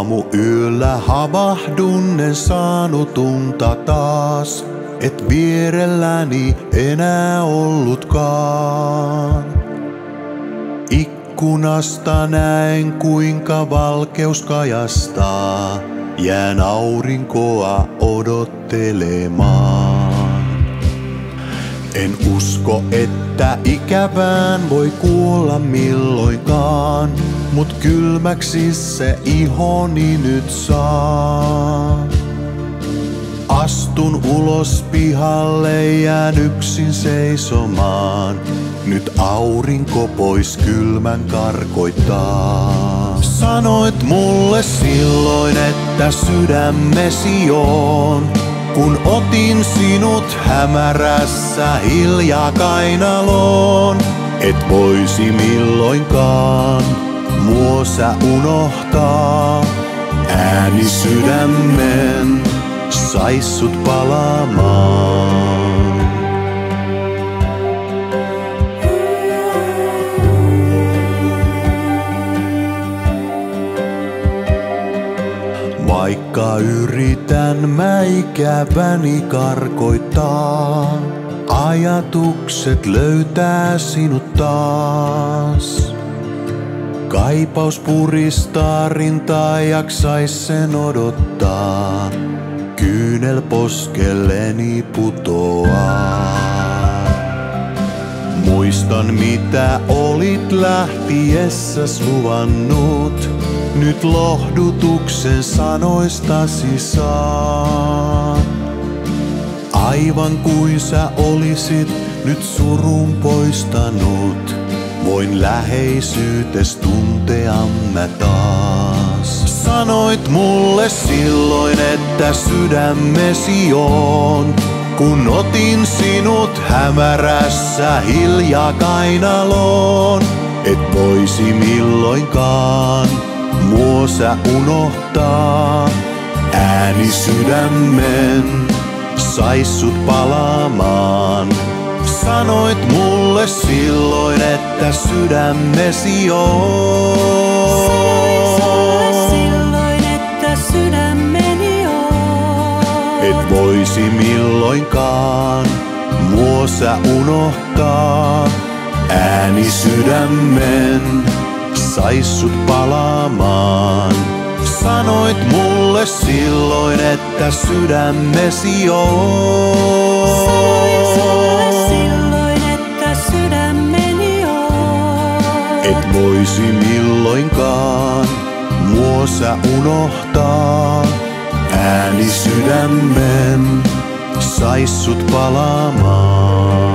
Aamuyöllä havahdun, en saanut unta taas, et vierelläni enää ollutkaan. Ikkunasta näen, kuinka valkeus kajastaa, jään aurinkoa odottelemaan. En usko, että ikävään voi kuolla milloinkaan, mut kylmäksi se ihoni nyt saa. Astun ulos pihalle, jään yksin seisomaan. Nyt aurinko pois kylmän karkoittaa. Sanoit mulle silloin, että sydämesi on, kun otin sinut hämärässä hiljaa kainaloon. Et voisi milloinkaan mua sä unohtaa. Ääni sydämen sais sut palaamaan. Vaikka yritän mä ikäväni karkoittaa, ajatukset löytää sinut taas. Kaipaus puristaa rintaa, jaksais sen odottaa, kyynel poskelleni putoaa. Muistan mitä olit lähtiessäs luvannut, nyt lohdutuksen sanoistasi saan. Aivan kuin sä olisit nyt surun poistanut, voin läheisyytes tuntea mä taas. Sanoit mulle silloin, että sydämesi on, kun otin sinut hämärässä hiljaa kainaloon. Et voisi milloinkaan mua sä unohtaa. Ääni sydämen sais sut palaamaan. Sanoit mulle silloin, että sydämesi on. Et voisi milloinkaan mua sä unohtaa. Ääni sydämen sais sut palaamaan. Sanoit mulle silloin, että sydämesi on. Et voisi milloinkaan mua sä unohtaa. Ääni sydämen sais sut palaamaan.